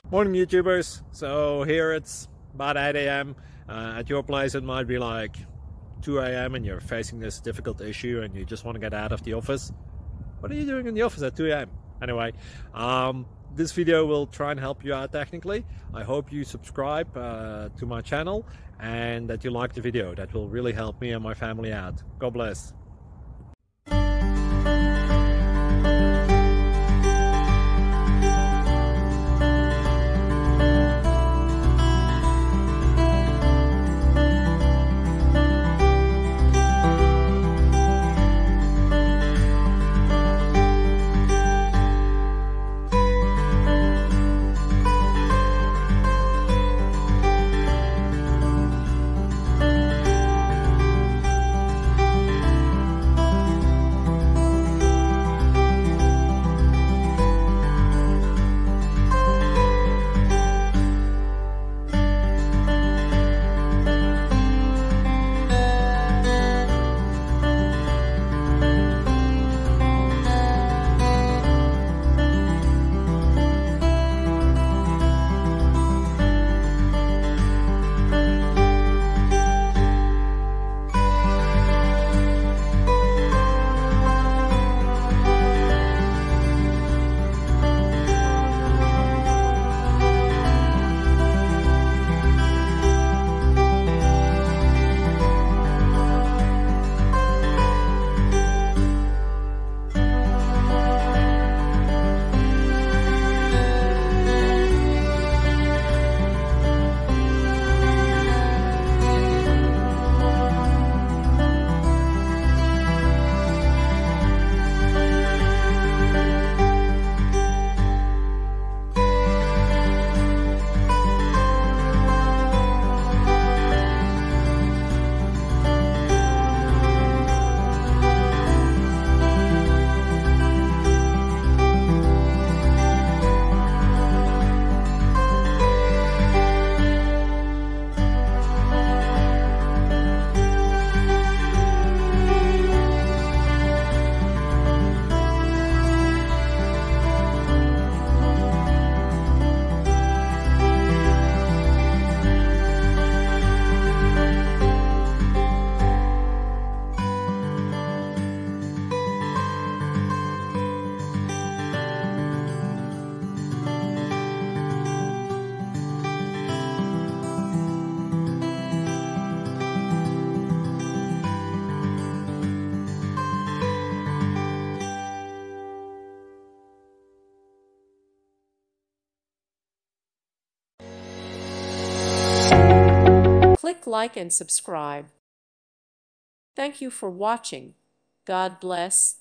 Morning YouTubers. So here it's about 8 a.m. At your place it might be like 2 a.m. and you're facing this difficult issue and you just want to get out of the office. What are you doing in the office at 2 a.m.? Anyway, this video will try and help you out technically. I hope you subscribe to my channel and that you like the video. That will really help me and my family out. God bless. Click like and subscribe. Thank you for watching. God bless.